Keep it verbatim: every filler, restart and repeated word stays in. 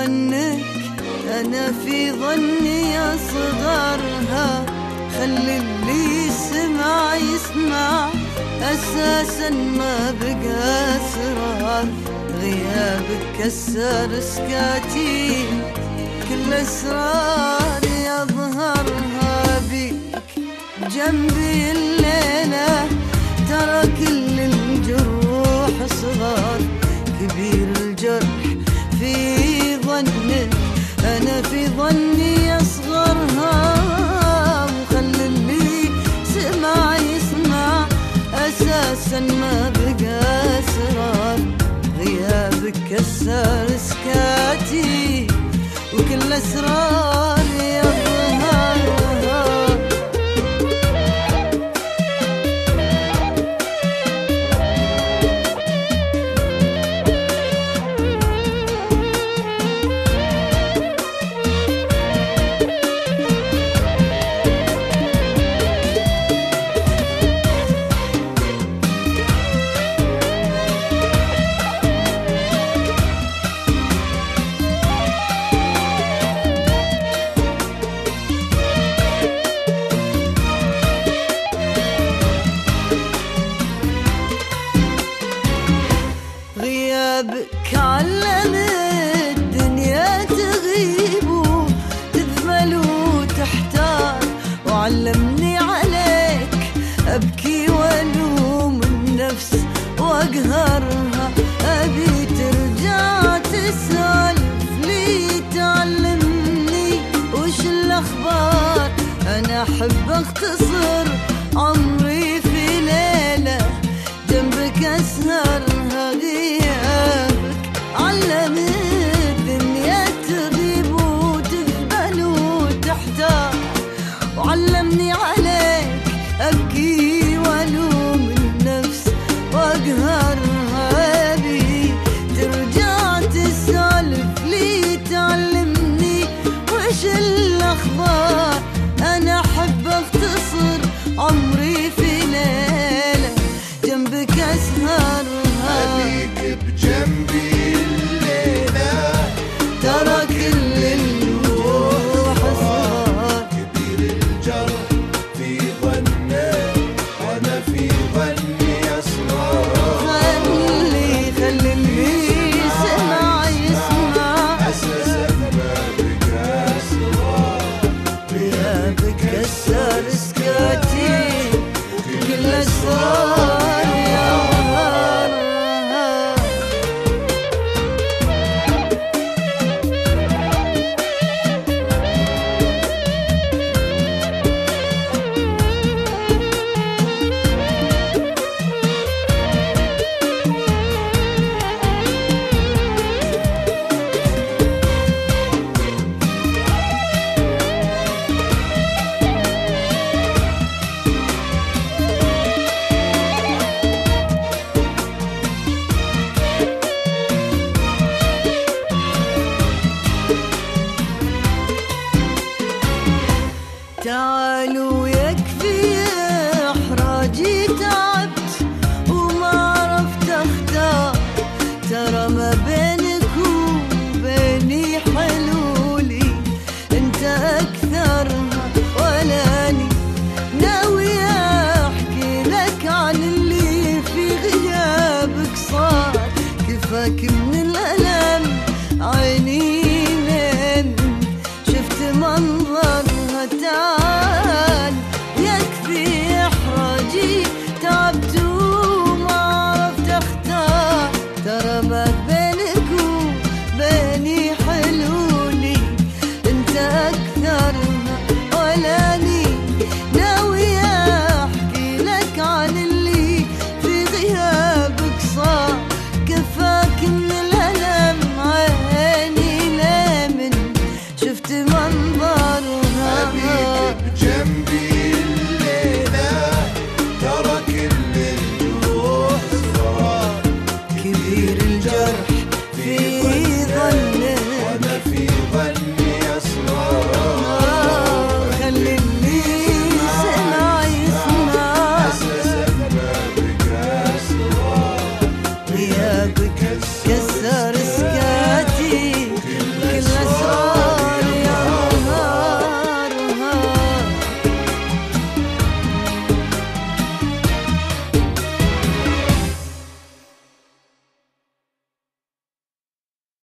عنك أنا في ظني أصغرها. خلي اللي يسمع يسمع، أساسا ما بقى أسرار. غيابك كسر سكاتي، كل أسرار يظهرها بيك جنبي الليلة. ترى كل الجروح صغار، كبير الجرح في ظنك أنا في ظني أصغرها. وخلي اللي سمع يسمع، أساسا ما بقى أسرار. غيابك كسر سكاتي، وكل أسرار يظهرها. غيابك علم الدنيا تغيب وتذمل وتحتار، وعلمني عليك أبكي والوم النفس وأقهرها. أبي ترجع تسولف لي، تعلمني وش الأخبار. أنا أحب أختصر عمري في ليلة جنبك أسهرها. غيابك علم الدنيا تغيب وتذبل وتحتار، وعلمني عليك أبكي والوم النفس وأقهرها. أبي ترجع تسولف لي، تعلمني وش الأخبار. أنا أحب أختصر عمري في ليلة جنبك أسهرها. خليك بجنبي الليلة، ترى كل الروح صار. كبير الجرح في ظنك وأنا في ظني أسرار. خلي خلي اللي يسمع يسمع، أساسا ما بقى أسرار. غيابك كسر سكاتي، كل أسرار يظهرها. تعالوا يكفي إحراجي، تعبت وما عرفت أختار. ترى ما بينك وبيني حلولي، أنت أكثرها ولاني. ناوي أحكي لك عن اللي في غيابك صار، كفاك من الألم